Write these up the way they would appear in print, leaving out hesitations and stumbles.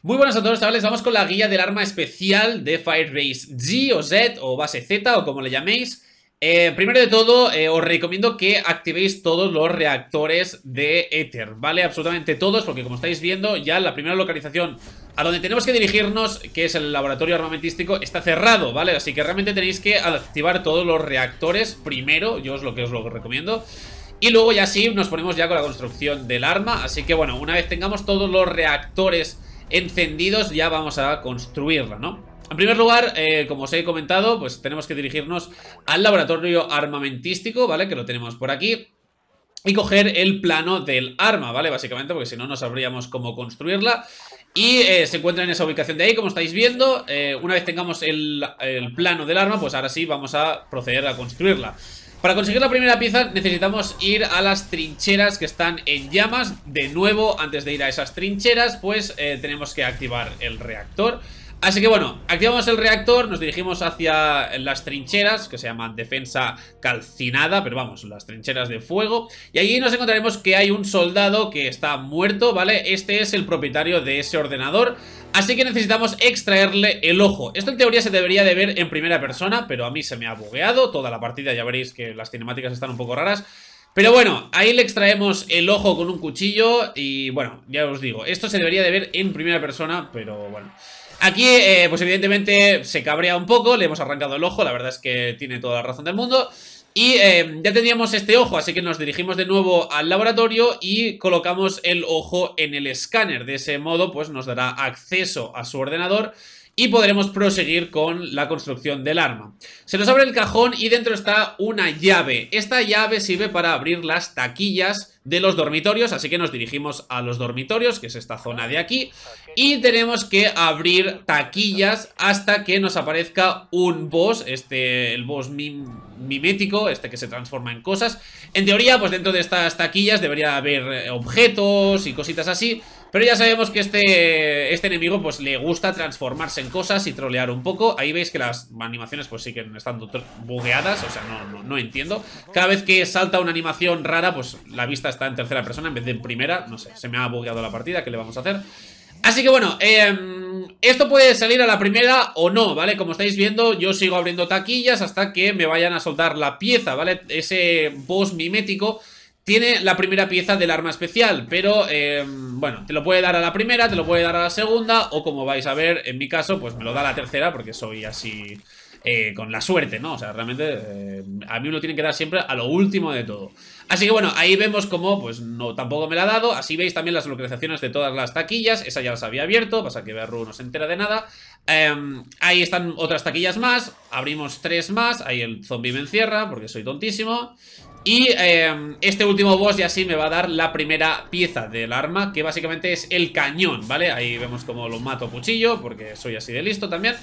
Muy buenas a todos, chavales, vamos con la guía del arma especial de Firebase G o Z o base Z o como le llaméis. Primero de todo, os recomiendo que activéis todos los reactores de Ether, ¿vale? Absolutamente todos, porque como estáis viendo, ya la primera localización a donde tenemos que dirigirnos, que es el laboratorio armamentístico, está cerrado, ¿vale? Así que realmente tenéis que activar todos los reactores primero, yo os lo recomiendo. Y luego ya sí, nos ponemos ya con la construcción del arma. Así que bueno, una vez tengamos todos los reactores encendidos, ya vamos a construirla, ¿no? En primer lugar, como os he comentado, pues tenemos que dirigirnos al laboratorio armamentístico, ¿vale? Que lo tenemos por aquí. Y coger el plano del arma, ¿vale? Básicamente, porque si no, no sabríamos cómo construirla. Y se encuentra en esa ubicación de ahí, como estáis viendo. Una vez tengamos el plano del arma, pues ahora sí vamos a proceder a construirla. Para conseguir la primera pieza necesitamos ir a las trincheras que están en llamas. De nuevo, antes de ir a esas trincheras, pues tenemos que activar el reactor. Así que bueno, activamos el reactor, nos dirigimos hacia las trincheras, que se llaman defensa calcinada, pero vamos, las trincheras de fuego. Y allí nos encontraremos que hay un soldado que está muerto, ¿vale? Este es el propietario de ese ordenador. Así que necesitamos extraerle el ojo. Esto en teoría se debería de ver en primera persona, pero a mí se me ha bugueado toda la partida. Ya veréis que las cinemáticas están un poco raras. Pero bueno, ahí le extraemos el ojo con un cuchillo. Y bueno, ya os digo, esto se debería de ver en primera persona, pero bueno. Aquí, pues evidentemente se cabrea un poco. Le hemos arrancado el ojo, la verdad es que tiene toda la razón del mundo. Y ya tendríamos este ojo, así que nos dirigimos de nuevo al laboratorio y colocamos el ojo en el escáner. De ese modo, pues nos dará acceso a su ordenador y podremos proseguir con la construcción del arma. Se nos abre el cajón y dentro está una llave. Esta llave sirve para abrir las taquillas de los dormitorios, así que nos dirigimos a los dormitorios, que es esta zona de aquí, y tenemos que abrir taquillas hasta que nos aparezca un boss, el boss mimético, que se transforma en cosas. En teoría, pues dentro de estas taquillas debería haber objetos y cositas así, pero ya sabemos que este enemigo pues le gusta transformarse en cosas y trolear un poco. Ahí veis que las animaciones pues siguen estando bugueadas, o sea, no entiendo. Cada vez que salta una animación rara, pues la vista está en tercera persona en vez de en primera. No sé, se me ha bugueado la partida, ¿qué le vamos a hacer? Así que bueno, esto puede salir a la primera o no, ¿vale? Como estáis viendo, yo sigo abriendo taquillas hasta que me vayan a soltar la pieza, ¿vale? Ese boss mimético tiene la primera pieza del arma especial, pero bueno, te lo puede dar a la primera, te lo puede dar a la segunda, o como vais a ver, en mi caso, pues me lo da a la tercera, porque soy así con la suerte, ¿no? O sea, realmente a mí me lo tienen que dar siempre a lo último de todo. Así que bueno, ahí vemos como, pues no, tampoco me la ha dado. Así veis también las localizaciones de todas las taquillas. Esa ya las había abierto, pasa que Berru no se entera de nada. Ahí están otras taquillas más. Abrimos 3 más, ahí el zombie me encierra porque soy tontísimo. Y este último boss ya sí me va a dar la primera pieza del arma, que básicamente es el cañón, ¿vale? Ahí vemos como lo mato a cuchillo, porque soy así de listo también.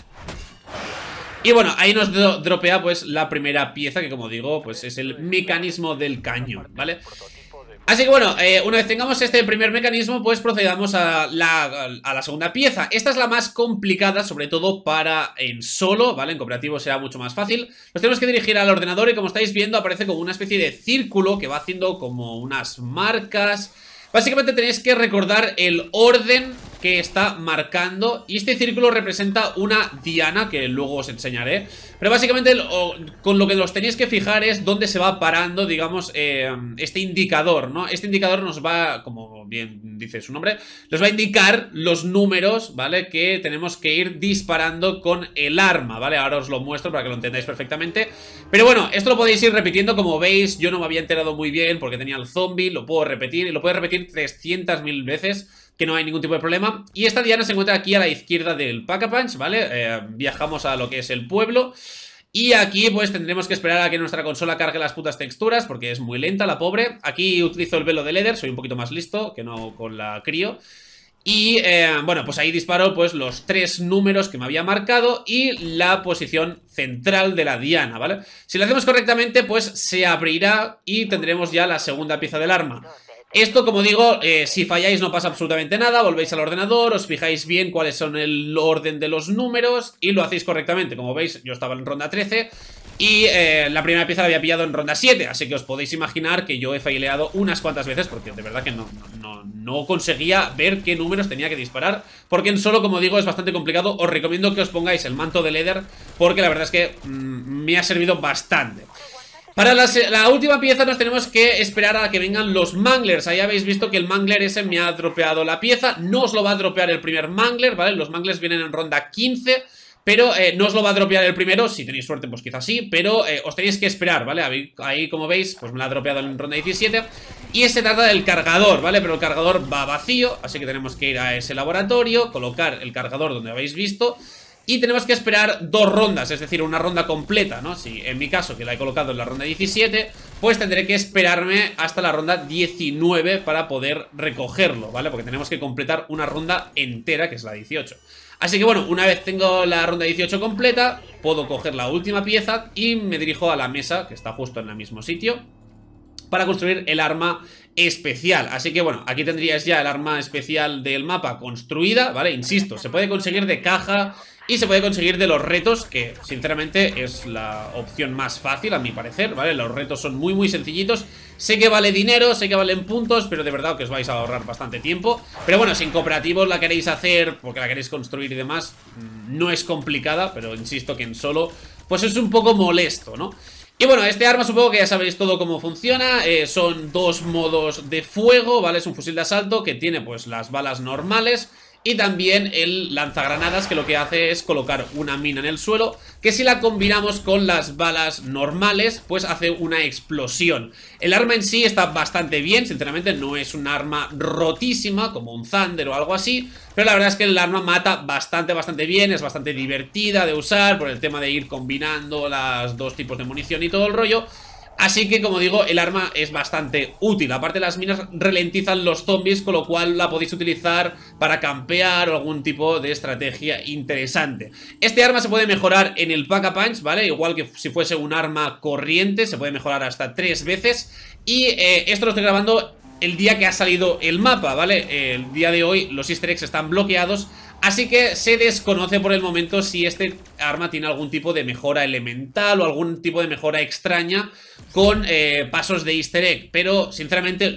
Y bueno, ahí nos dropea pues la primera pieza, que como digo, pues es el mecanismo del cañón, ¿vale? Así que bueno, una vez tengamos este primer mecanismo, pues procedamos a la segunda pieza. Esta es la más complicada, sobre todo para en solo, ¿vale? En cooperativo será mucho más fácil. Nos tenemos que dirigir al ordenador y como estáis viendo aparece como una especie de círculo que va haciendo como unas marcas. Básicamente tenéis que recordar el orden que está marcando. Y este círculo representa una diana, que luego os enseñaré. Pero básicamente con lo que os tenéis que fijar es dónde se va parando, digamos, este indicador, ¿no? Este indicador nos va, como bien dice su nombre, nos va a indicar los números, ¿vale? Que tenemos que ir disparando con el arma, ¿vale? Ahora os lo muestro para que lo entendáis perfectamente. Pero bueno, esto lo podéis ir repitiendo, como veis. Yo no me había enterado muy bien porque tenía el zombie. Lo puedo repetir y lo puedo repetir 300.000 veces, que no hay ningún tipo de problema. Y esta diana se encuentra aquí a la izquierda del Pack-a-Punch, ¿vale? Viajamos a lo que es el pueblo. Y aquí pues tendremos que esperar a que nuestra consola cargue las putas texturas, porque es muy lenta la pobre. Aquí utilizo el velo de Nether, soy un poquito más listo que no con la crío. Y bueno, pues ahí disparo pues los 3 números que me había marcado y la posición central de la diana, ¿vale? Si lo hacemos correctamente pues se abrirá y tendremos ya la segunda pieza del arma. Esto, como digo, si falláis no pasa absolutamente nada. Volvéis al ordenador, os fijáis bien cuáles son el orden de los números y lo hacéis correctamente. Como veis, yo estaba en ronda 13 Y la primera pieza la había pillado en ronda 7. Así que os podéis imaginar que yo he faileado unas cuantas veces, porque de verdad que no conseguía ver qué números tenía que disparar, porque en solo, como digo, es bastante complicado. Os recomiendo que os pongáis el manto de Leather, porque la verdad es que me ha servido bastante. Para la última pieza nos tenemos que esperar a que vengan los Manglers. Ahí habéis visto que el Mangler ese me ha dropeado la pieza. No os lo va a dropear el primer Mangler, ¿vale? Los Manglers vienen en ronda 15, pero no os lo va a dropear el primero. Si tenéis suerte, pues quizás sí, pero os tenéis que esperar, ¿vale? Ahí, como veis, pues me la ha dropeado en ronda 17. Y se trata del cargador, ¿vale? Pero el cargador va vacío, así que tenemos que ir a ese laboratorio, colocar el cargador donde habéis visto. Y tenemos que esperar 2 rondas, es decir, una ronda completa, ¿no? Si en mi caso, que la he colocado en la ronda 17, pues tendré que esperarme hasta la ronda 19 para poder recogerlo, ¿vale? Porque tenemos que completar una ronda entera, que es la 18. Así que bueno, una vez tengo la ronda 18 completa, puedo coger la última pieza y me dirijo a la mesa, que está justo en el mismo sitio, para construir el arma especial. Así que bueno, aquí tendríais ya el arma especial del mapa construida, ¿vale? Insisto, se puede conseguir de caja y se puede conseguir de los retos, que sinceramente es la opción más fácil a mi parecer, ¿vale? Los retos son muy sencillitos. Sé que vale dinero, sé que valen puntos, pero de verdad que os vais a ahorrar bastante tiempo. Pero bueno, si en cooperativos la queréis hacer, porque la queréis construir y demás, no es complicada, pero insisto que en solo, pues es un poco molesto, ¿no? Y bueno, este arma supongo que ya sabéis todo cómo funciona. Son 2 modos de fuego, ¿vale? Es un fusil de asalto que tiene pues las balas normales y también el lanzagranadas, que lo que hace es colocar una mina en el suelo, que si la combinamos con las balas normales, pues hace una explosión. El arma en sí está bastante bien, sinceramente no es un arma rotísima como un Thunder o algo así, pero la verdad es que el arma mata bastante bien, es bastante divertida de usar por el tema de ir combinando los 2 tipos de munición y todo el rollo. Así que, como digo, el arma es bastante útil. Aparte, las minas ralentizan los zombies, con lo cual la podéis utilizar para campear o algún tipo de estrategia interesante. Este arma se puede mejorar en el Pack-a-Punch, ¿vale? Igual que si fuese un arma corriente, se puede mejorar hasta 3 veces. Y esto lo estoy grabando el día que ha salido el mapa, ¿vale? El día de hoy los easter eggs están bloqueados, así que se desconoce por el momento si este arma tiene algún tipo de mejora elemental o algún tipo de mejora extraña con pasos de easter egg, pero sinceramente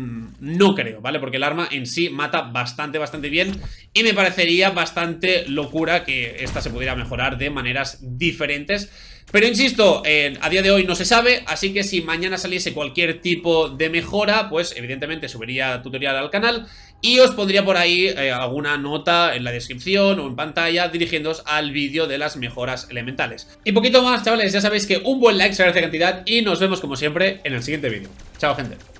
no creo, ¿vale? Porque el arma en sí mata bastante bien y me parecería bastante locura que esta se pudiera mejorar de maneras diferentes. Pero insisto, a día de hoy no se sabe, así que si mañana saliese cualquier tipo de mejora, pues evidentemente subiría tutorial al canal y os pondría por ahí alguna nota en la descripción o en pantalla dirigiéndoos al vídeo de las mejoras elementales. Y poquito más, chavales, ya sabéis que un buen like se agradece cantidad y nos vemos como siempre en el siguiente vídeo. Chao, gente.